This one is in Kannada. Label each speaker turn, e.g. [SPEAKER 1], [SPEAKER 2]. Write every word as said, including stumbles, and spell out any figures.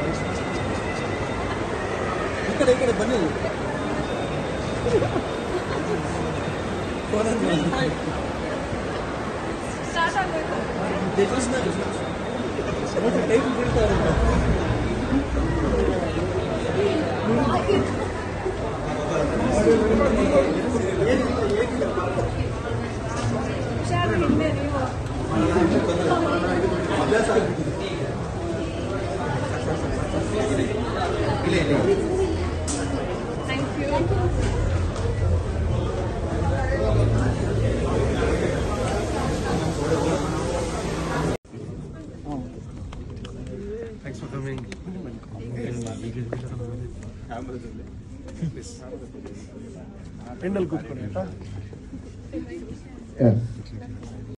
[SPEAKER 1] ಕಡೆ ಈ ಕಡೆ ಬನ್ನಿ ಟೈಮ್ ಬೀಳ್ತಾ ಅಭ್ಯಾಸ
[SPEAKER 2] Thank you.
[SPEAKER 3] Thanks for coming.
[SPEAKER 1] ಎಂಡಲ್ಲಿ ಕೂತ್ಕೊಳ್ಳಿ ಆಯ್ತಾ.